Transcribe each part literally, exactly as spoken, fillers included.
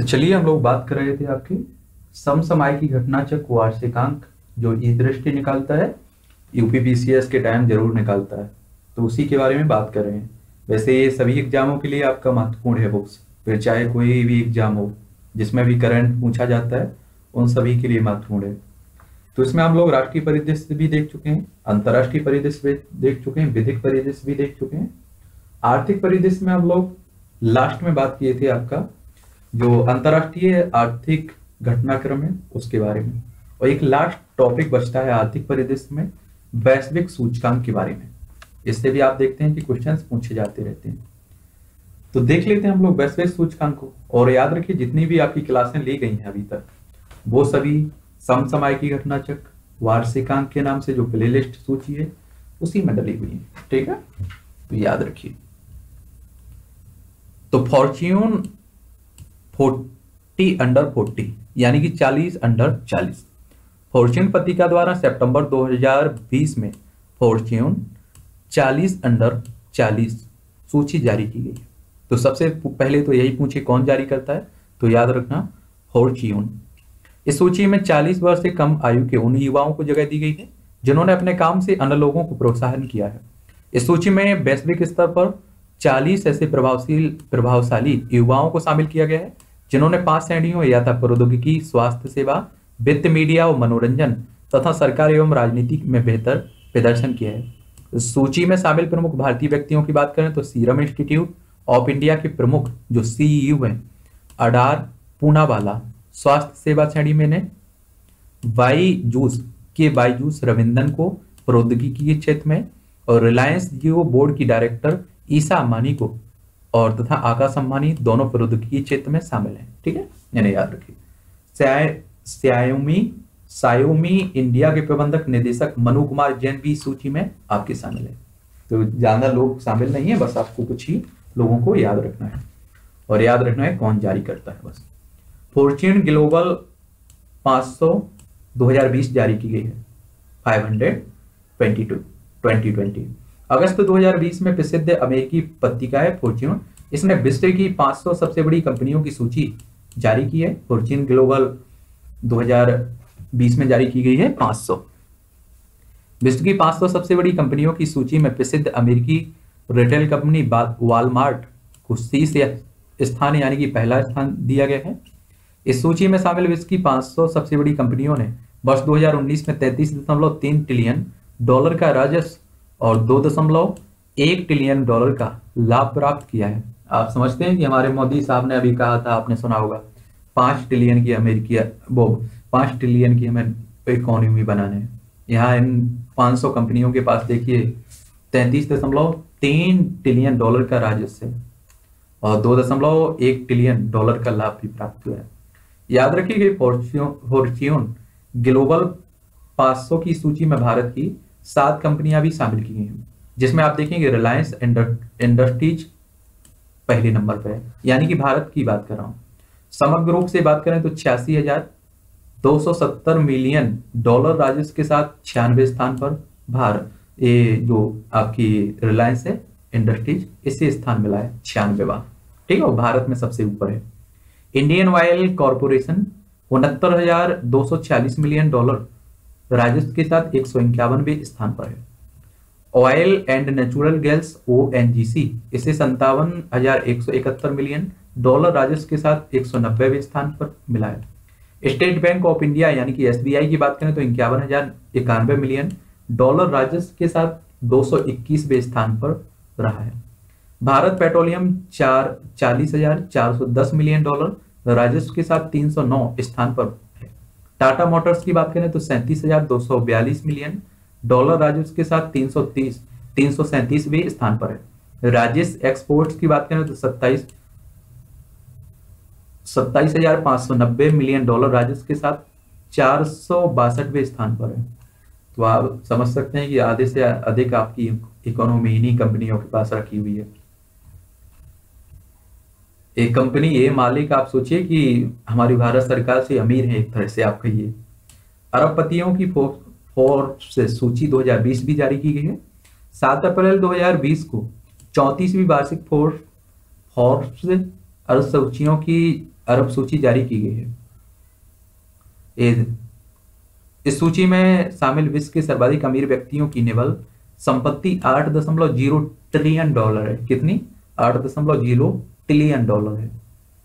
तो चलिए हम लोग बात कर रहे थे आपकी समसमायिकी घटनाचक्र वार्षिकांक जो ई दृष्टि निकालता है, यूपीपीसीएस के टाइम जरूर निकालता है, तो उसी के बारे में बात कर रहे हैं। वैसे ये सभी एग्जामों के लिए आपका महत्वपूर्ण है बुक्स, फिर चाहे कोई भी एग्जाम हो जिसमें भी करंट पूछा जाता है उन सभी के लिए महत्वपूर्ण है। तो इसमें हम लोग राष्ट्रीय परिदृश्य भी देख चुके हैं, अंतर्राष्ट्रीय परिदृश्य देख चुके हैं, विधिक परिदृश्य भी देख चुके हैं। आर्थिक परिदृश्य में हम लोग लास्ट में बात किए थे आपका जो अंतर्राष्ट्रीय आर्थिक घटनाक्रम है उसके बारे में, और एक लास्ट टॉपिक बचता है आर्थिक परिदृश्य में वैश्विक सूचकांक के बारे में। इससे भी आप देखते हैं कि क्वेश्चंस पूछे जाते रहते हैं। तो देख लेते हैं हम लोग वैश्विक सूचकांक को, और याद रखिए जितनी भी आपकी क्लासें ली गई हैं अभी तक वो सभी समसमायिकी घटनाचक्र वार्षिकांक के नाम से जो प्लेलिस्ट सूची है उसी में डली हुई है। ठीक है, तो याद रखिए। तो फॉर्च्यून फोर्टी अंडर फोर्टी यानी कि चालीस अंडर चालीस, फॉर्च्यून पत्रिका द्वारा सितंबर दो हज़ार बीस में फॉर्च्यून चालीस अंडर चालीस सूची जारी की गई है। तो सबसे पहले तो यही पूछे कौन जारी करता है, तो याद रखना फॉर्च्यून। इस सूची में चालीस वर्ष से कम आयु के उन युवाओं को जगह दी गई है जिन्होंने अपने काम से अन्य लोगों को प्रोत्साहन किया है। इस सूची में वैश्विक स्तर पर चालीस ऐसे प्रभावशील प्रभावशाली युवाओं को शामिल किया गया है जिन्होंने पांच श्रेणियों यथा प्रौद्योगिकी, स्वास्थ्य सेवा, वित्त, मीडिया और मनोरंजन तथा सरकार एवं राजनीति में बेहतर प्रदर्शन किया है। सूची में शामिल प्रमुख भारतीय व्यक्तियों की बात करें तो सीरम इंस्टीट्यूट ऑफ इंडिया के प्रमुख जो सीईओ हैं अडार पूनावाला, स्वास्थ्य सेवा श्रेणी में ने बाईजूस के बाईजूस रविंदन को प्रौद्योगिकी के क्षेत्र में, और रिलायंस जियो बोर्ड की डायरेक्टर ईसा अम्बानी को और तथा आकाश अम्बानी दोनों प्रौद्योगिकी क्षेत्र में शामिल हैं। ठीक है, यानी याद रखिए। श्याओमी सायोमी इंडिया के प्रबंधक निदेशक मनु कुमार जैन भी सूची में आपके शामिल है। तो ज्यादा लोग शामिल नहीं है, बस आपको कुछ ही लोगों को याद रखना है, और याद रखना है कौन जारी करता है बस। फॉर्च्यून ग्लोबल पाँच सौ दो हज़ार बीस जारी की गई है, पाँच सौ बाईस अगस्त दो हज़ार बीस में प्रसिद्ध अमेरिकी पत्रिका है फॉर्च्यून। इसने विश्व की पाँच सौ सबसे बड़ी कंपनियों की सूची जारी की है। फॉर्च्यून ग्लोबल दो हज़ार बीस में जारी की गई है पाँच सौ। विश्व की पाँच सौ सबसे बड़ी कंपनियों की सूची में प्रसिद्ध अमेरिकी रिटेल कंपनी वॉलमार्ट को शीर्ष स्थान यानी कि पहला स्थान दिया गया है। इस सूची में शामिल विश्व की पाँच सौ सबसे बड़ी कंपनियों ने वर्ष दो हज़ार उन्नीस में तैंतीस दशमलव तीन ट्रिलियन डॉलर का राजस्व और दो दशमलव एक ट्रिलियन डॉलर का लाभ प्राप्त किया है। आप समझते हैं कि हमारे मोदी साहब ने अभी कहा था, आपने सुना होगा, पांच ट्रिलियन की अमेरिकी वो पांच ट्रिलियन की हमें इकोनॉमी बनाने है। यहाँ इन पाँच सौ कंपनियों के पास देखिए तैंतीस दशमलव तीन ट्रिलियन डॉलर का राजस्व है और दो दशमलव एक ट्रिलियन डॉलर का लाभ भी प्राप्त हुआ है। याद रखिए कि फॉर्च्यून ग्लोबल पाँच सौ की सूची में भारत की सात कंपनियां भी शामिल की गई हैं, जिसमें आप देखेंगे रिलायंस इंडस्ट्रीज पहले नंबर पर है, यानी कि भारत की बात कर रहा हूं। समग्र रूप से बात करें तो छियासी हजार दो सौ सत्तर मिलियन डॉलर राजस्व के साथ छियानवे स्थान पर भारत, ये जो आपकी रिलायंस है इंडस्ट्रीज, इसे स्थान मिला है छियानवेवा। ठीक है, भारत में सबसे ऊपर है। इंडियन ऑयल कॉर्पोरेशन उनहत्तर हजार दो सौ छियालीस मिलियन डॉलर राजस्व के साथ एक सौ इक्यावनवे स्थान पर है। Oil and natural gas O N G C इसे संतावन हजार एक सौ इकहत्तर मिलियन डॉलर राजस्व के साथ एक सौ नब्बेवें स्थान पर मिला है। स्टेट बैंक ऑफ इंडिया यानी कि एस बी आई की बात करें तो इक्यावन हजार इक्यानवे मिलियन डॉलर राजस्व के साथ दो सौ इक्कीसवें स्थान पर रहा है। भारत पेट्रोलियम चार चालीस हजार चार सौ दस मिलियन डॉलर राजस्व के साथ तीन सौ नौ स्थान पर है। टाटा मोटर्स की बात करें तो सैंतीस हजार दो सौ बयालीस मिलियन डॉलर राजस्व के साथ तीन सौ तीस तीन सौ सैंतीसवें स्थान पर है। राजेश एक्सपोर्ट्स की बात करें तो सत्ताईस सत्ताईस हजार पांच सौ नब्बे मिलियन डॉलर राजस्व के साथ चार सौ बासठवें स्थान पर है। तो आप समझ सकते हैं कि आधे से अधिक आपकी इकोनॉमी इन्हीं कंपनियों के पास रखी हुई है। एक कंपनी ये मालिक, आप सोचिए कि हमारी भारत सरकार से अमीर है एक तरह से, आप कहिए। अरबपतियों की फोर्ब्स सूची दो हज़ार बीस भी जारी की गई है। सात अप्रैल दो हज़ार बीस को चौंतीसवीं वार्षिक फोर्ब्स अर्थ सूचियों की अरब सूची जारी की गई है। ये इस सूची में शामिल विश्व के सर्वाधिक अमीर व्यक्तियों की निवल संपत्ति आठ दशमलव जीरो ट्रिलियन डॉलर है। कितनी? आठ दशमलव जीरो ट्रिलियन डॉलर है।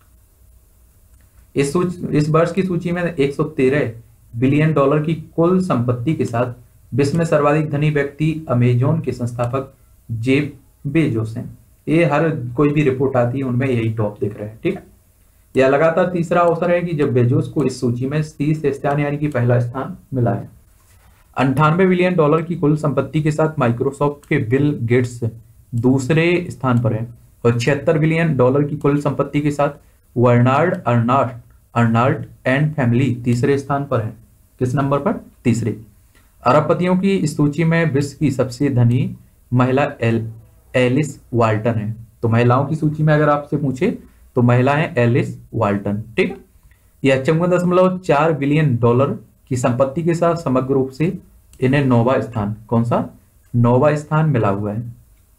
इस सूची इस वर्ष की सूची में एक सौ तेरह बिलियन डॉलर की कुल संपत्ति के साथ विश्व में सर्वाधिक धनी व्यक्ति अमेजोन के संस्थापक जेफ बेजोस हैं। ये हर कोई भी रिपोर्ट आती है उनमें यही टॉप दिख रहा है। ठीक है, यह लगातार तीसरा अवसर है कि जब बेजोस को इस सूची में तीस स्थान यानी कि पहला स्थान मिला है। अंठानवे बिलियन डॉलर की कुल संपत्ति के साथ माइक्रोसॉफ्ट के बिल गेट्स दूसरे स्थान पर है और छिहत्तर बिलियन डॉलर की कुल संपत्ति के साथ Bernard Arnault Arnault and family तीसरे स्थान पर है। किस नंबर पर? तीसरे। अरबपतियों की इस सूची में विश्व की सबसे धनी महिला एल, एलिस वाल्टन है। तो महिलाओं की सूची में अगर आपसे पूछे तो महिला है एलिस वाल्टन। ठीक है, यह चौवन दशमलव चार बिलियन डॉलर की संपत्ति के साथ समग्र रूप से इन्हें नौवां स्थान, कौन सा? नौवां स्थान मिला हुआ है।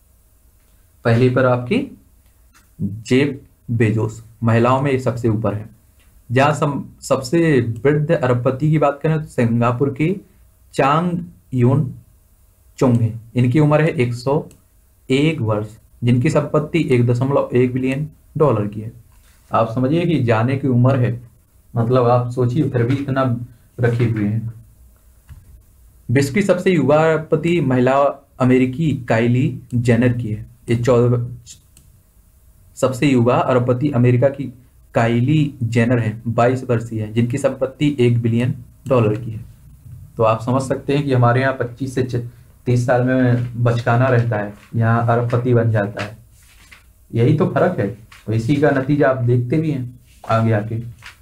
पहली पर आपकी जेफ बेजोस, महिलाओं में ये सबसे ऊपर है। जहां सम, सबसे वृद्ध अरबपति की बात करें तो सिंगापुर के चांग यून चुंग है। इनकी उम्र है एक सौ एक वर्ष, जिनकी संपत्ति एक दशमलव एक बिलियन डॉलर की है। आप समझिए कि जाने की उम्र है, मतलब आप सोचिए फिर भी इतना रखे हुए हैं। विश्व की सबसे युवा अरबपति महिला अमेरिकी काइली जेनर की है। ये चौदह सबसे युवा अरबपति अमेरिका की काइली जेनर है, बाईस वर्षीय है, जिनकी संपत्ति एक बिलियन डॉलर की है। तो आप समझ सकते हैं कि हमारे यहाँ पच्चीस से तीस साल में बचकाना रहता है, यहाँ अरबपति बन जाता है। यही तो फर्क है, तो इसी का नतीजा आप देखते भी हैं आगे आके।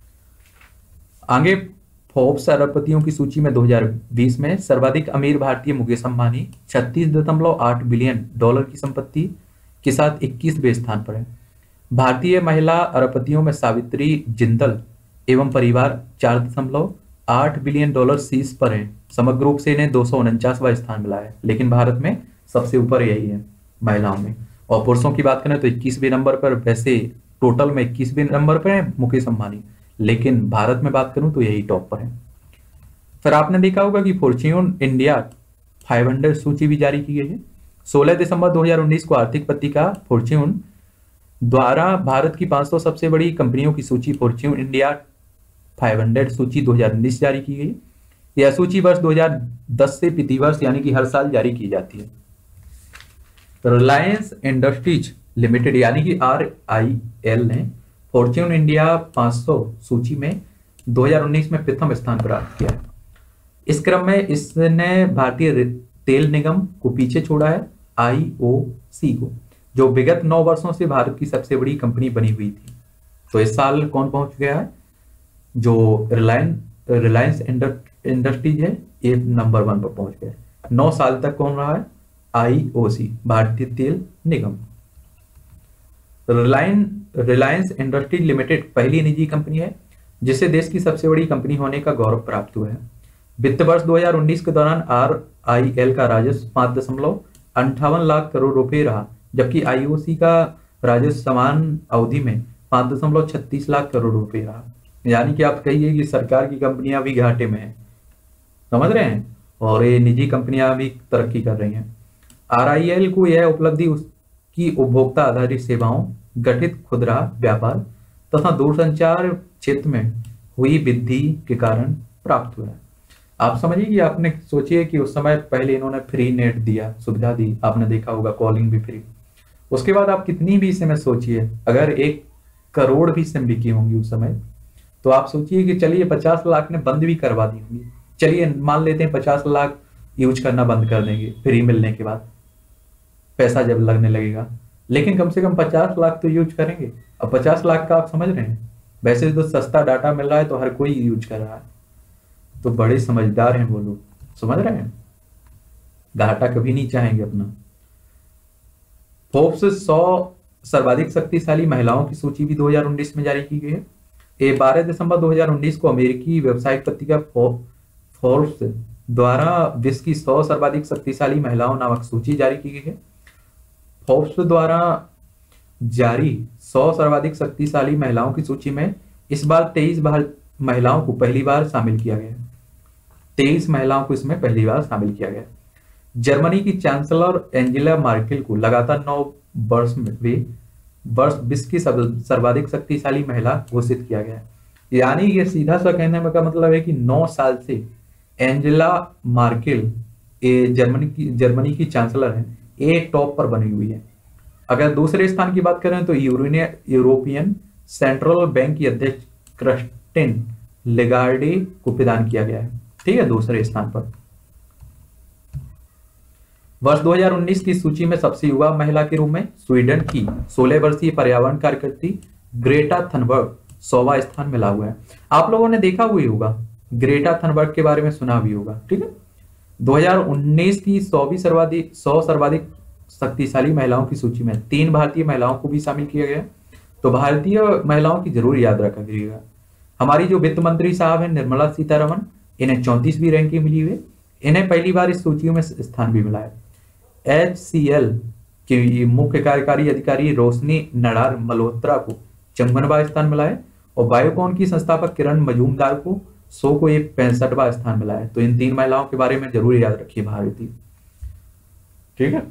आगे फोर्ब्स अरबपतियों की सूची में दो हज़ार बीस में सर्वाधिक अमीर भारतीय मुकेश अंबानी छत्तीस दशमलव आठ बिलियन डॉलर की संपत्ति के साथ इक्कीसवें स्थान पर है। भारतीय महिला अरबपतियों में सावित्री जिंदल एवं परिवार चार दशमलव आठ बिलियन डॉलर शीर्ष पर है। समग्र रूप से इन्हें दो सौ उनचासवां स्थान मिला है, लेकिन भारत में सबसे ऊपर यही है महिलाओं में। और पुरुषों की बात करें तो इक्कीसवें नंबर पर, वैसे टोटल में इक्कीसवें नंबर पर है मुकेश अंबानी, लेकिन भारत में बात करूं तो यही टॉप पर है। फिर आपने देखा होगा कि फॉर्च्यून इंडिया पाँच सौ सूची भी जारी की गई है। सोलह दिसंबर दो हज़ार उन्नीस को आर्थिक पत्रिका फॉर्च्यून द्वारा भारत की पाँच सौ सबसे बड़ी कंपनियों की सूची फॉर्च्यून इंडिया पाँच सौ सूची दो हज़ार उन्नीस जारी की गई। यह सूची वर्ष दो हज़ार दस से प्रति वर्ष यानी कि हर साल जारी की जाती है। रिलायंस इंडस्ट्रीज लिमिटेड यानी कि आर आई एल ने फॉर्च्यून इंडिया पाँच सौ सूची में दो हज़ार उन्नीस में प्रथम स्थान प्राप्त किया है। इस क्रम में इसने भारतीय तेल निगम को पीछे छोड़ा है, आई ओ सी को, जो विगत नौ वर्षों से भारत की सबसे बड़ी कंपनी बनी हुई थी। तो इस साल कौन पहुंच गया है? जो रिलायंस रिलायंस इंडस्ट्रीज है, ये नंबर वन पर पहुंच गया है। नौ साल तक कौन रहा है? आई ओ सी, भारतीय तेल निगम। रिलायंस रिलायंस इंडस्ट्रीज लिमिटेड पहली निजी कंपनी है जिसे देश की सबसे बड़ी कंपनी होने का गौरव प्राप्त हुआ है। वित्त वर्ष दो हज़ार उन्नीस के दौरान आर आई एल का राजस्व पांच दशमलव अंठावन लाख करोड़ रुपए रहा, जबकि आई ओ सी का राजस्व समान अवधि में पांच दशमलव छत्तीस लाख करोड़ रुपए रहा। यानी कि आप कहिए कि सरकार की कंपनियां भी घाटे में हैं, समझ रहे हैं, और ये निजी कंपनियां भी तरक्की कर रही हैं। आर आई एल को यह उपलब्धि उसकी उपभोक्ता आधारित सेवाओं, गठित खुदरा व्यापार तथा दूरसंचार क्षेत्र में हुई वृद्धि के कारण प्राप्त हुआ है। आप समझिए कि आपने सोचिए कि उस समय पहले इन्होंने फ्री नेट दिया, सुविधा दी, आपने देखा होगा कॉलिंग भी फ्री। उसके बाद आप कितनी भी सिम सोचिए, अगर एक करोड़ भी सिम बिकी होंगी उस समय, तो आप सोचिए कि चलिए पचास लाख ने बंद भी करवा दी होंगी। चलिए मान लेते हैं पचास लाख यूज करना बंद कर देंगे फ्री मिलने के बाद, पैसा जब लगने लगेगा, लेकिन कम से कम पचास लाख तो यूज करेंगे। अब पचास लाख का आप समझ रहे हैं, वैसे तो सस्ता डाटा मिल रहा है तो हर कोई यूज कर रहा है, तो बड़े समझदार हैं वो लोग, समझ रहे हैं, घाटा कभी नहीं चाहेंगे अपना। फोर्ब्स सौ सर्वाधिक शक्तिशाली महिलाओं की सूची भी दो हज़ार उन्नीस में जारी की गई है। ये बारह दिसंबर दो हज़ार उन्नीस को अमेरिकी व्यावसायिक पत्रिका फोर्ब्स द्वारा विश्व की सौ सर्वाधिक शक्तिशाली महिलाओं नामक सूची जारी की गई है। फोर्ब्स द्वारा जारी सौ सर्वाधिक शक्तिशाली महिलाओं की सूची में इस बार तेईस महिलाओं को पहली बार शामिल किया गया। तेईस महिलाओं को इसमें पहली बार शामिल किया गया। जर्मनी की चांसलर एंजेला मार्केल को लगातार नौ वर्ष में वर्ष विश्व की सर्वाधिक शक्तिशाली महिला घोषित किया गया। यानी ये सीधा सा कहने का मतलब है कि नौ साल से एंजेला मार्केल जर्मनी की जर्मनी की चांसलर है, एक टॉप पर बनी हुई है। अगर दूसरे स्थान की बात करें तो यूरोपियन सेंट्रल बैंक की अध्यक्ष क्रिस्टिन लेगार्डे को प्रदान किया गया है, ठीक है, दूसरे स्थान पर। वर्ष दो हज़ार उन्नीस की सूची में सबसे युवा महिला के रूप में स्वीडन की सोलह वर्षीय पर्यावरण कार्यकर्ती ग्रेटा थनबर्ग सौवां स्थान मिला हुआ है। आप लोगों ने देखा हुआ होगा, ग्रेटा थनबर्ग के बारे में सुना भी होगा, ठीक है। दो हज़ार उन्नीस की सौवीं सर्वाधिक सौ सर्वाधिक शक्तिशाली महिलाओं की सूची में तीन भारतीय महिलाओं को भी शामिल किया गया। तो भारतीय महिलाओं की जरूर याद रखा करिएगा। हमारी जो वित्त मंत्री साहब हैं निर्मला सीतारमण, इन्हें चौंतीसवीं रैंकिंग मिली हुई। इन्हें पहली बार इस सूची में स्थान भी मिला है। एच सी एल की मुख्य कार्यकारी अधिकारी रोशनी नडार मल्होत्रा को चौवनवां स्थान मिला है और बायोकॉन की संस्थापक किरण मजूमदार को सौ को एक पैंसठवां स्थान मिला है। तो इन तीन महिलाओं के बारे में जरूर याद रखिए भारतीय, ठीक है।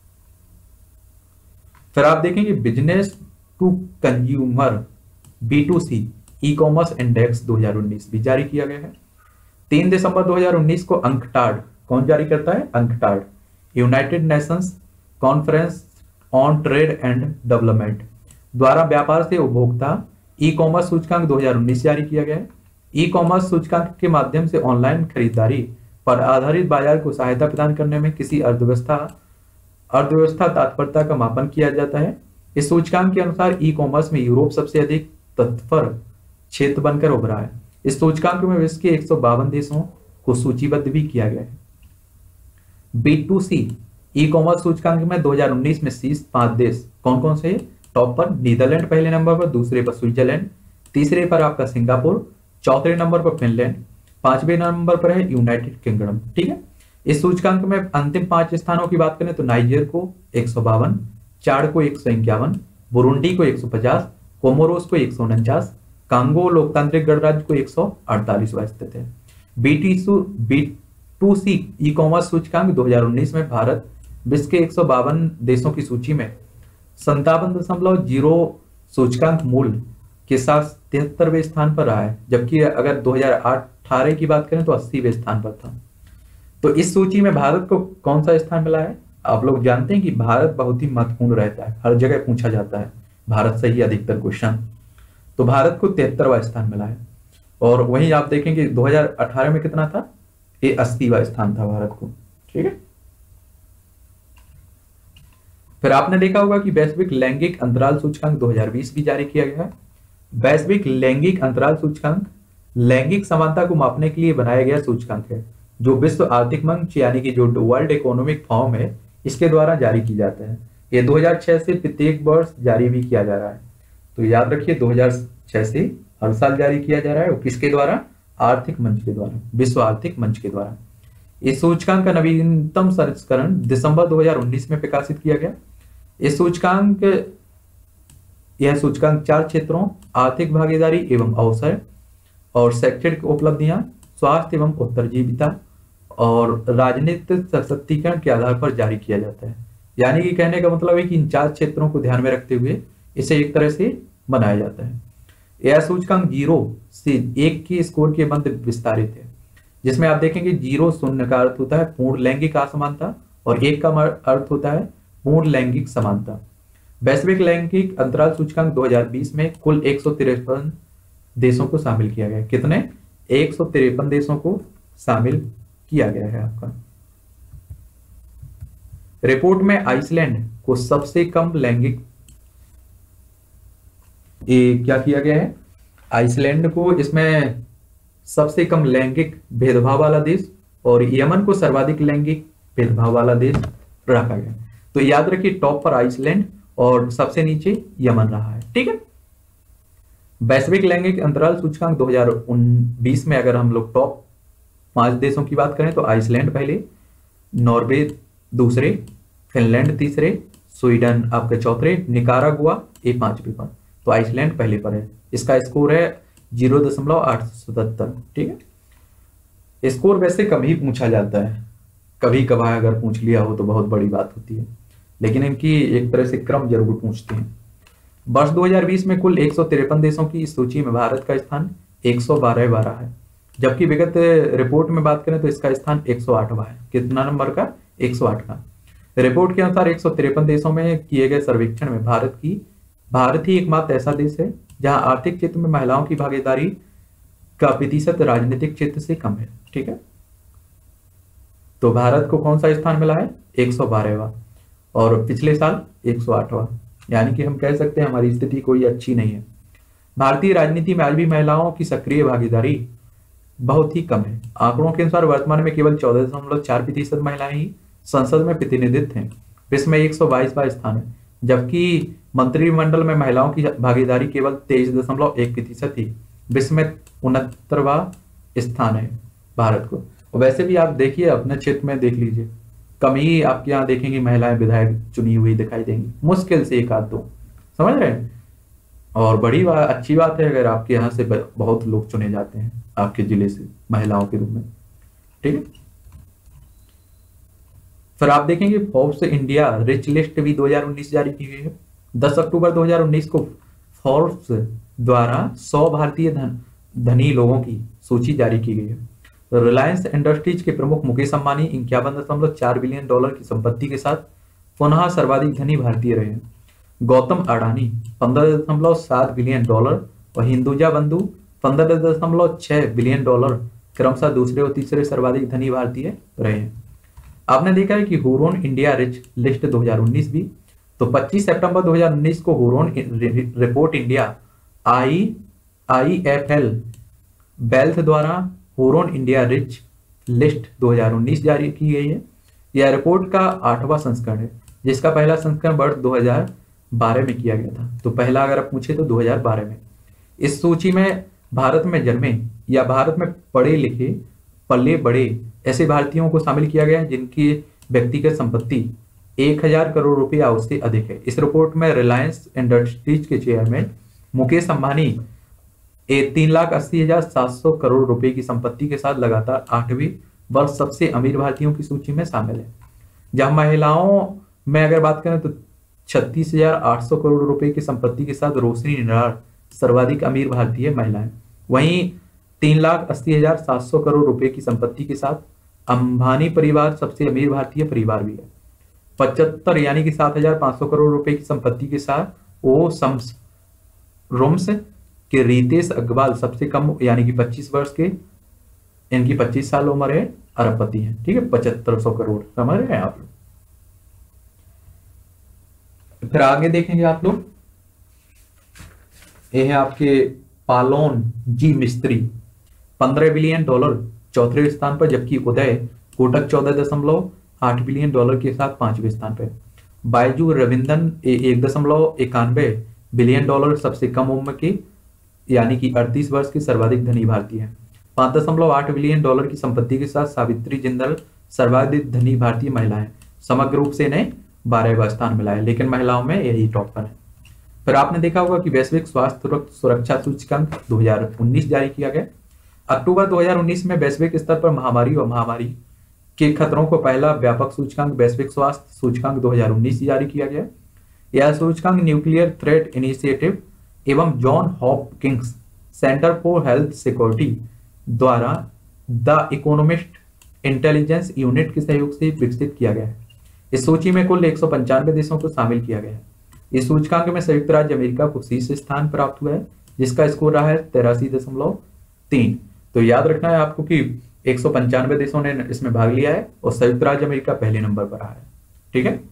फिर आप देखेंगे business to consumer B to C e commerce index दो हज़ार उन्नीस भी जारी किया गया है। तीन दिसंबर दो हज़ार उन्नीस को अंकटाड कौन जारी करता है? UNCTAD, United Nations Conference on Trade and Development द्वारा व्यापार से उपभोक्ता ई कॉमर्स सूचकांक दो हज़ार उन्नीस जारी किया गया है। ई कॉमर्स सूचकांक के माध्यम से ऑनलाइन खरीदारी पर आधारित बाजार को सहायता प्रदान करने में किसी अर्थव्यवस्था अर्थव्यवस्था तत्परता का मापन किया जाता है। इस सूचकांक के अनुसार ई कॉमर्स में यूरोप सबसे अधिक तत्पर क्षेत्र बनकर उभरा है। इस सूचकांक में विश्व के एक सौ बावन देशों को सूचीबद्ध भी किया गया है। B to C e commerce सूचकांक में दो हज़ार उन्नीस में शीर्ष पांच देश कौन कौन से? टॉप पर नीदरलैंड पहले नंबर पर, दूसरे पर स्विट्जरलैंड, तीसरे पर आपका सिंगापुर, चौथे नंबर पर फिनलैंड, पांचवें नंबर पर है यूनाइटेड किंगडम, ठीक है। इस सूचकांक में अंतिम पांच स्थानों की बात करें तो नाइजर को एक सौ बावन, चाड को एक सौ इक्यावन, बुरुंडी को एक सौ पचास, कोमोरोस को एक सौ उनचास, कांगो लोकतांत्रिक गणराज्य को एक सौ अड़तालीस स्थित है। B to C e commerce सूचकांक दो हज़ार उन्नीस में भारत विश्व के एक सौ बावन देशों की सूची में संतावन दशमलव जीरो सूचकांक मूल्य के साथ तिहत्तरवें स्थान पर रहा है, जबकि अगर दो हज़ार अठारह की बात करें तो अस्सीवें स्थान पर था। तो इस सूची में भारत को कौन सा स्थान मिला है? आप लोग जानते हैं कि भारत बहुत ही महत्वपूर्ण रहता है, हर जगह पूछा जाता है भारत से ही अधिकतर क्वेश्चन। तो भारत को तिहत्तरवां स्थान मिला है और वहीं आप देखेंगे दो हज़ार अठारह में कितना था? ये अस्सीवां स्थान था भारत को, ठीक है। फिर आपने देखा होगा कि वैश्विक लैंगिक अंतराल सूचकांक दो हज़ार बीस भी जारी किया गया है। वैश्विक लैंगिक अंतराल सूचकांक लैंगिक समानता को मापने के लिए बनाया गया सूचकांक है जो विश्व आर्थिक मंच यानी कि जो वर्ल्ड इकोनॉमिक फोरम है इसके द्वारा जारी की जाता है। ये दो हज़ार छह से प्रत्येक वर्ष जारी भी किया जा रहा है। तो याद रखिए दो हज़ार छह से हर साल जारी किया जा रहा है और किसके द्वारा? आर्थिक मंच के द्वारा, विश्व आर्थिक मंच के द्वारा। इस सूचकांक का नवीनतम संस्करण दिसंबर दो हज़ार उन्नीस में प्रकाशित किया गया। इस सूचकांक यह सूचकांक चार क्षेत्रों आर्थिक भागीदारी एवं अवसर और शैक्षणिक उपलब्धियां, स्वास्थ्य एवं उत्तरजीविता और राजनीतिक सशक्तिकरण के आधार पर जारी किया जाता है। यानी कि कहने का मतलब है कि इन चार क्षेत्रों को ध्यान में रखते हुए इसे एक तरह से बनाया जाता है। यह सूचकांक जीरो से एक के स्कोर के बंद विस्तारित है, जिसमें आप देखेंगे जीरो शून्य का अर्थ होता है पूर्ण लैंगिक असमानता और एक का अर्थ होता है पूर्ण लैंगिक समानता। वैश्विक लैंगिक अंतराल सूचकांक दो हज़ार बीस में कुल एक सौ तिरपन देशों को शामिल किया गया। कितने? एक सौ तिरपन देशों को शामिल किया गया है। आपका रिपोर्ट में आइसलैंड को सबसे कम लैंगिक ये क्या किया गया है? आइसलैंड को इसमें सबसे कम लैंगिक भेदभाव वाला देश और यमन को सर्वाधिक लैंगिक भेदभाव वाला देश रखा गया। तो याद रखिए टॉप पर आइसलैंड और सबसे नीचे यमन रहा है, ठीक है। वैश्विक लैंगिक अंतराल सूचकांक दो हज़ार बीस में अगर हम लोग टॉप पांच देशों की बात करें तो आइसलैंड पहले, नॉर्वे दूसरे, फिनलैंड तीसरे, स्वीडन आपके चौथे, निकारागुआ ये पांचवें पर। तो आइसलैंड पहले पर है। इसका स्कोर है जीरो दशमलव आठ सौ सतहत्तर। ठीक है, स्कोर वैसे कम ही पूछा जाता है, कभी कभार अगर पूछ लिया हो तो बहुत बड़ी बात होती है, लेकिन इनकी एक तरह से क्रम जरूर पूछते हैं। वर्ष दो हज़ार बीस में कुल एक सौ तिरपन देशों की इस सूची में भारत का स्थान एक सौ बारह बारह है, जबकि विगत रिपोर्ट में बात करें तो इसका स्थान एक सौ आठवां है। कितना नंबर का? एक सौ आठ का। रिपोर्ट के अनुसार एक सौ तिरपन देशों में किए गए सर्वेक्षण में भारत की भारत ही एकमात्र ऐसा देश है जहां आर्थिक क्षेत्र में महिलाओं की भागीदारी का प्रतिशत राजनीतिक क्षेत्र से कम है। ठीक है, तो भारत को कौन सा स्थान मिला है? एक सौ बारहवां, और पिछले साल एक सौ आठवां, यानी कि हम कह सकते हैं हमारी स्थिति कोई अच्छी नहीं है। भारतीय राजनीति में आज भी महिलाओं की सक्रिय भागीदारी बहुत ही कम है। आंकड़ों के अनुसार वर्तमान में केवल चौदह दशमलव चार प्रतिशत महिलाएं ही संसद में प्रतिनिधित्व हैं। विश्व में एक सौ बाईसवां स्थान है, जबकि मंत्रिमंडल में महिलाओं की भागीदारी केवल तेईस दशमलव एक प्रतिशत ही। विश्व में उनहत्तरवां स्थान है भारत को। और वैसे भी आप देखिए अपने क्षेत्र में देख लीजिए, कम ही आपके यहाँ देखेंगे महिलाएं विधायक चुनी हुई दिखाई देंगी, मुश्किल से एक आध दो, समझ रहे हैं। और बड़ी बात, अच्छी बात है अगर आपके यहाँ से बहुत लोग चुने जाते हैं आपके जिले से महिलाओं के रूप में। ठीक है, फिर आप देखेंगे फोर्ब्स इंडिया रिच लिस्ट भी दो हज़ार उन्नीस जारी की गई है। दस अक्टूबर दो हज़ार उन्नीस को फोर्ब्स द्वारा सौ भारतीय धन धनी लोगों की सूची जारी की गई है। तो रिलायंस इंडस्ट्रीज के प्रमुख मुकेश अंबानी इक्यावन दशमलव चार बिलियन डॉलर की संपत्ति के साथ पुनः सर्वाधिक धनी भारतीय रहे हैं। गौतम अडानी पंद्रह दशमलव सात बिलियन डॉलर और हिंदुजा बंधु पंद्रह दशमलव छह बिलियन डॉलर क्रमशः दूसरे और तीसरे सर्वाधिक धनी भारतीय रहे हैं। आपने देखा है कि हुरोन इंडिया रिच लिस्ट दो हज़ार उन्नीस भी, तो पच्चीस सितंबर दो हज़ार उन्नीस को Hurun report India I I F L wealth द्वारा हुरोन इंडिया रिच लिस्ट दो हज़ार उन्नीस जारी की गई है। यह रिपोर्ट का आठवां संस्करण है, जिसका पहला संस्करण वर्ष दो हज़ार बारह में किया गया था। तो पहला अगर आप पूछे तो दो हज़ार बारह में। इस सूची में भारत में जन्मे या भारत में पढ़े लिखे पले बड़े ऐसे भारतीयों को शामिल किया गया है जिनकी व्यक्तिगत संपत्ति एक हजार करोड़ रुपया उससे अधिक है। इस रिपोर्ट में रिलायंस इंडस्ट्रीज के चेयरमैन मुकेश अंबानी तीन लाख अस्सी हजार सात सौ करोड़ रुपए की संपत्ति के साथ लगातार आठवीं वर्ष सबसे अमीर भारतीयों की सूची में शामिल है। जहां महिलाओं में अगर बात करें तो छत्तीस हजार आठ सौ करोड़ रुपए की संपत्ति के साथ रोशनी निरार सर्वाधिक अमीर भारतीय महिला है। वहीं तीन लाख अस्सी हजार सात सौ करोड़ रुपए की संपत्ति के साथ अंबानी परिवार सबसे अमीर भारतीय परिवार भी है। पचहत्तर यानी कि सात हजार पांच सौ करोड़ रुपए की संपत्ति के साथ ओ सम्स रोम्स के रितेश अग्रवाल सबसे कम यानी कि पच्चीस वर्ष के, इनकी पच्चीस साल उम्र है, अरबपति है। ठीक है, पचहत्तर सौ करोड़, समझ रहे हैं आप लोग। फिर आगे देखेंगे आप लोग, ये है आपके पालोन जी मिस्त्री पंद्रह बिलियन डॉलर चौथे स्थान पर, जबकि उदय कोटक चौदह दशमलव आठ बिलियन डॉलर के साथ पांचवें स्थान पर। बायजू रविंदन एक दशमलव इक्यानवे बिलियन डॉलर सबसे कम उम्र के यानी कि अड़तीस वर्ष के सर्वाधिक धनी भारतीय है। पांच दशमलव आठ बिलियन डॉलर की संपत्ति के साथ सावित्री जिंदल सर्वाधिक धनी भारतीय महिला है। समग्र रूप से इन्हें बारहवां स्थान मिला है, लेकिन महिलाओं में यही टॉप पर है। फिर आपने देखा होगा कि वैश्विक स्वास्थ्य सुरक्षा सूचकांक दो हज़ार उन्नीस जारी किया गया। अक्टूबर दो हज़ार उन्नीस में वैश्विक स्तर पर महामारी और महामारी के खतरों को पहला व्यापक सूचकांक वैश्विक स्वास्थ्य सूचकांक दो हज़ार उन्नीस जारी किया गया। यह सूचकांक न्यूक्लियर थ्रेट इनिशिएटिव एवं John Hopkins Center for Health Security द्वारा द इकोनॉमिस्ट इंटेलिजेंस यूनिट के सहयोग से विकसित किया गया है। इस सूची में कुल एक सौ पंचानवे देशों को शामिल किया गया है। इस सूचकांक में संयुक्त राज्य अमेरिका को शीर्ष स्थान प्राप्त हुआ है, जिसका स्कोर रहा है तिरासी दशमलव तीन। तो याद रखना है आपको कि एक सौ पंचानवे देशों ने इसमें भाग लिया है और संयुक्त राज्य अमेरिका पहले नंबर पर रहा है। ठीक है,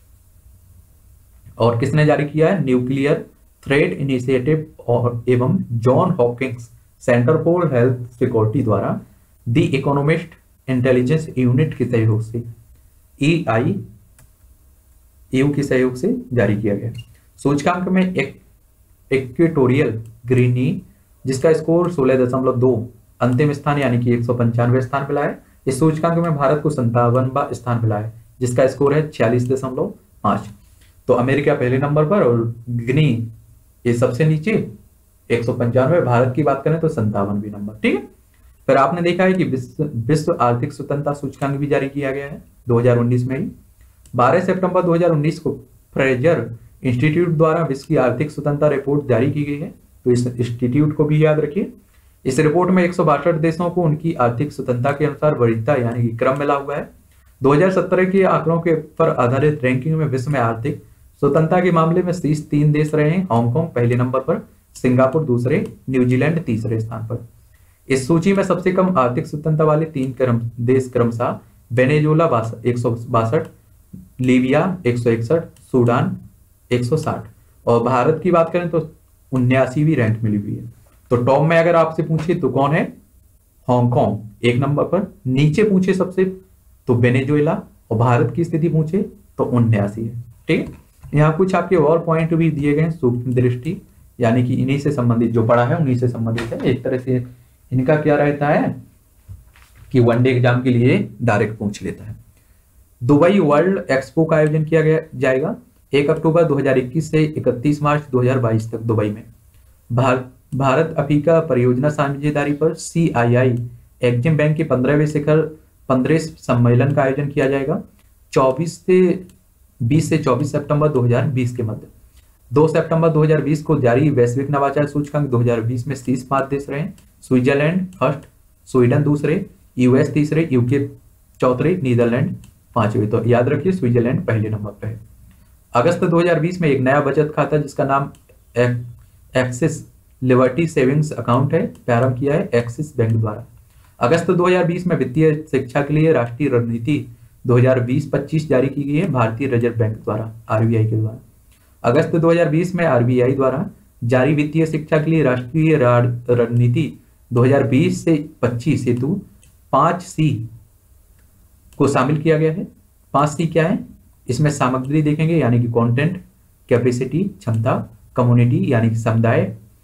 और किसने जारी किया है? न्यूक्लियर थ्रेट इनिशिएटिव और एवं John Hopkins Center for Health Security द्वारा द इकोनॉमिस्ट इंटेलिजेंस यूनिट के सहयोग से ई आई यू के सहयोग से जारी किया गया। सूचकांक में एक इक्वेटोरियल गिनी जिसका स्कोर सोलह दशमलव दो अंतिम स्थान यानी कि एक सौ पंचानवे स्थान मिला है। इस सूचकांक में भारत को संतावनवा स्थान मिला है, जिसका स्कोर है छियालीस दशमलव पांच। तो अमेरिका पहले नंबर पर और गिनी ये सबसे नीचे एक सौ पंचानवे। भारत की बात करें तो संतावनवे नंबर। ठीक है, फिर आपने देखा है कि विश्व विश्व आर्थिक स्वतंत्रता सूचकांक भी जारी किया गया है दो हज़ार उन्नीस में ही। बारह सितंबर दो हज़ार उन्नीस को फ्रेजर इंस्टीट्यूट द्वारा विश्व की आर्थिक स्वतंत्रता रिपोर्ट जारी की गई है, तो इस इंस्टीट्यूट को भी याद रखिए। इस रिपोर्ट में एक सौ बासठ देशों को उनकी आर्थिक स्वतंत्रता के अनुसार वरीयता यानी कि क्रम मिला हुआ है। दो हज़ार सत्रह के आंकड़ों के पर आधारित रैंकिंग में विश्व में आर्थिक स्वतंत्रता के मामले में शीर्ष तीन देश रहे हैं। हांगकांग पहले नंबर पर, सिंगापुर दूसरे, न्यूजीलैंड तीसरे स्थान पर। इस सूची में सबसे कम आर्थिक स्वतंत्रता वाले तीन क्रम देश क्रमशः वेनेजुएला एक सौ बासठ, लीबिया एक सौ इकसठ, सूडान एक सौ साठ, और भारत की बात करें तो उन्यासीवीं रैंक मिली हुई है। तो टॉप में अगर आपसे पूछे तो कौन है? हांगकांग एक नंबर पर, नीचे पूछे सबसे तो वेनेजुएला, और भारत की स्थिति पूछे तो उन्यासी है। ठीक है, यहाँ कुछ आपके और पॉइंट भी दिए गए सूक्ष्म दृष्टि, यानी कि इन्हीं से संबंधित जो पढ़ा है उन्हीं से संबंधित है। एक तरह से इनका क्या रहता है कि वनडे एग्जाम के लिए डायरेक्ट पूछ लेता है। दुबई वर्ल्ड एक्सपो का आयोजन किया गया जाएगा एक अक्टूबर दो हज़ार इक्कीस से इकतीस मार्च दो हज़ार बाईस तक दुबई में। भारत भारत अफ्रीका परियोजना साझेदारी पर सी आई आई एग्जिम बैंक के पंद्रहवें शिखर पंद्रह सम्मेलन का आयोजन किया जाएगा चौबीस से बीस से चौबीस सितंबर दो हज़ार बीस के मध्य। दो सितंबर दो हज़ार बीस को जारी वैश्विक नवाचार सूचकांक दो हज़ार बीस में शीर्ष पांच देश रहे। स्विट्जरलैंड फर्स्ट, स्वीडन दूसरे, यूएस तीसरे, यूके चौथे, नीदरलैंड पांचवें। तो याद रखिए स्विट्जरलैंड पहले नंबर पर है। अगस्त दो हज़ार बीस में एक नया बचत खाता जिसका नाम एक्सिस लिबर्टी सेविंग्स अकाउंट है प्रारंभ किया है एक्सिस बैंक द्वारा। अगस्त दो हज़ार बीस में वित्तीय शिक्षा के लिए राष्ट्रीय रणनीति दो हज़ार बीस पच्चीस जारी की गई है भारतीय रिजर्व बैंक द्वारा, आरबीआई के द्वारा। अगस्त दो हज़ार बीस में आरबीआई द्वारा जारी वित्तीय शिक्षा के लिए राष्ट्रीय रणनीति दो हज़ार बीस से पच्चीस हेतु पांच सी को शामिल किया गया है। पांच सी क्या है? इसमें सामग्री देखेंगे यानी कि कंटेंट, कैपेसिटी क्षमता, कम्युनिटी यानी कि समुदाय,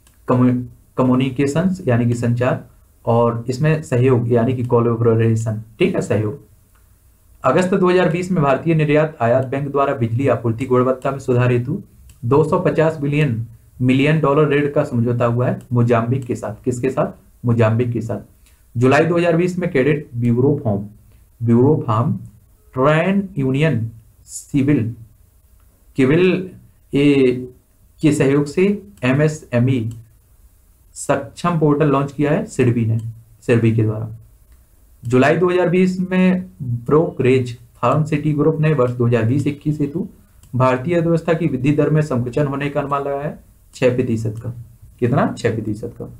कम्युनिकेशंस यानी कि संचार, और इसमें सहयोग यानी कि कोलैबोरेशन। ठीक है, सहयोग। अगस्त दो हज़ार बीस में भारतीय निर्यात आयात बैंक द्वारा बिजली आपूर्ति गुणवत्ता में सुधार हेतु दो सौ पचास बिलियन मिलियन डॉलर ऋण का समझौता हुआ है मोजाम्बिक के साथ। किसके साथ? मोजाम्बिक के साथ। जुलाई दो हज़ार बीस में credit bureau form bureau farm trade union CIBIL केवल ए के सहयोग से एमएसएमई सक्षम पोर्टल लॉन्च किया है सिडबी ने सिडबी के द्वारा। जुलाई दो हज़ार बीस में ब्रोकरेज फार्म सिटी ग्रुप ने वर्ष दो हज़ार बीस इक्कीस हेतु भारतीय अर्थव्यवस्था की वृद्धि दर में संकुचन होने का अनुमान लगाया है छह प्रतिशत का। कितना? छह प्रतिशत का।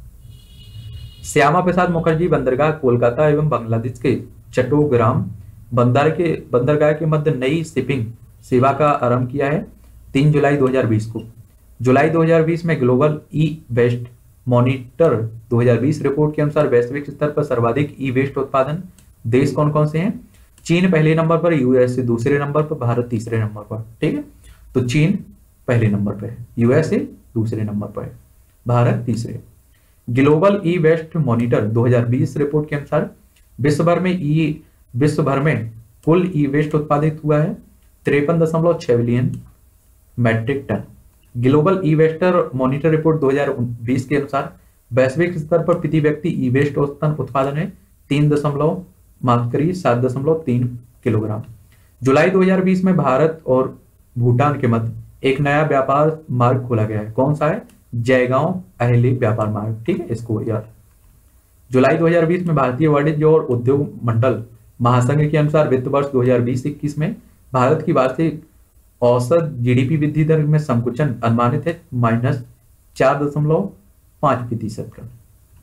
श्यामा प्रसाद मुखर्जी बंदरगाह कोलकाता एवं बांग्लादेश के चट्टोग्राम बंदर के बंदरगाह के मध्य नई शिपिंग सेवा का आरंभ किया है तीन जुलाई दो हज़ार बीस को। जुलाई दो हज़ार बीस में ग्लोबल ई वेस्ट मॉनिटर दो हज़ार बीस रिपोर्ट के अनुसार वैश्विक स्तर पर सर्वाधिक ई वेस्ट उत्पादन देश कौन कौन से हैं? चीन पहले नंबर पर, यूएसए दूसरे नंबर पर, भारत तीसरे नंबर पर। ठीक है, तो चीन पहले नंबर पर है, यूएसए दूसरे नंबर पर है, भारत तीसरे। ग्लोबल ई वेस्ट मॉनिटर दो हज़ार बीस रिपोर्ट के अनुसार विश्व भर में ई विश्व भर में कुल ई वेस्ट उत्पादित हुआ है तिरपन दशमलव छह billion metric ton. Global e waste monitor report दो हज़ार बीस के अनुसार वैश्विक स्तर पर प्रति व्यक्ति ई वेस्ट औसतन उत्पादन है तीन दशमलव माफ करिए सात दशमलव तीन किलोग्राम। जुलाई दो हज़ार बीस में भारत और भूटान के मध्य एक नया व्यापार मार्ग खोला गया है। कौन सा है? जयगांव अहले व्यापार मार्ग। ठीक है, इसको याद। जुलाई दो हज़ार बीस में भारतीय वाणिज्य और उद्योग मंडल महासंघ के अनुसार वित्त वर्ष दो हज़ार बीस इक्कीस में भारत की वार्षिक औसत जीडीपी वृद्धि दर में संकुचन अनुमानित है माइनस चार दशमलव पांच प्रतिशत का।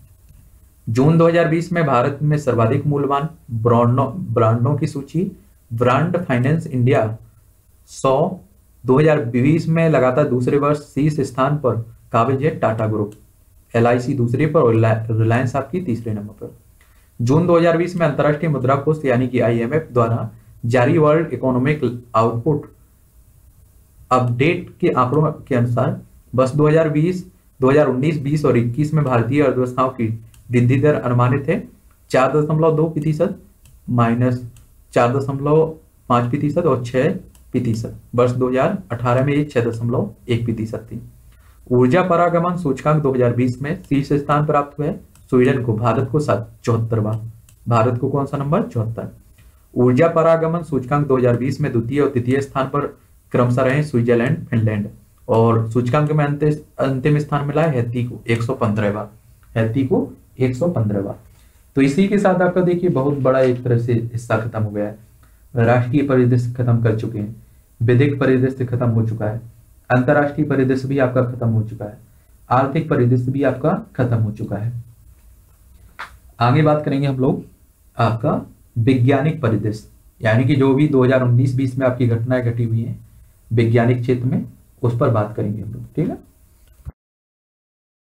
जून दो हज़ार बीस में भारत में सर्वाधिक मूल्यवान ब्रांडों ब्रांडों की सूची ब्रांड फाइनेंस इंडिया सौ दो हज़ार बीस में लगातार दूसरे वर्ष शीर्ष स्थान पर काबिज है Tata group, L I C दूसरे पर और रिलायंस आपकी तीसरे नंबर पर। जून दो हज़ार बीस में अंतर्राष्ट्रीय मुद्रा कोष यानी कि आई एम एफ द्वारा जारी वर्ल्ड इकोनॉमिक आउटपुट अपडेट के आंकड़ों के अनुसार वर्ष दो हज़ार बीस, दो हज़ार उन्नीस, बीस और इक्कीस में भारतीय अर्थव्यवस्थाओं की वृद्धि दर अनुमानित है चार दशमलव दो प्रतिशत माइनस चार दशमलव पांच प्रतिशत और छह प्रतिशत। वर्ष दो हज़ार अठारह में ये छह दशमलव एक प्रतिशत थी। ऊर्जा परागमन सूचकांक दो हज़ार बीस में शीर्ष स्थान प्राप्त हुआ है स्वीडन को, भारत को चौहत्तरवा, भारत को कौन सा नंबर, चौहत्तर। ऊर्जा परागमन सूचकांक दो हज़ार बीस में द्वितीय और तृतीय स्थान पर क्रमशः रहे स्विट्जरलैंड, फिनलैंड, और सूचकांक में अंतिम स्थान मिला है हैती को एक सौ पंद्रहवा, हैती को एक सौ पंद्रहवा। तो इसी के साथ आपका देखिए बहुत बड़ा एक तरह से हिस्सा खत्म हो गया है। राष्ट्रीय परिदृश्य खत्म कर चुके हैं, विधिक परिदृश्य खत्म हो चुका है, अंतरराष्ट्रीय परिदृश्य भी आपका खत्म हो चुका है, आर्थिक परिदृश्य भी आपका खत्म हो चुका है। आगे बात करेंगे हम लोग आपका वैज्ञानिक परिदृश्य, यानी कि जो भी दो हज़ार उन्नीस बीस में आपकी घटनाएं घटी हुई हैं वैज्ञानिक क्षेत्र में, उस पर बात करेंगे हम लोग, ठीक है।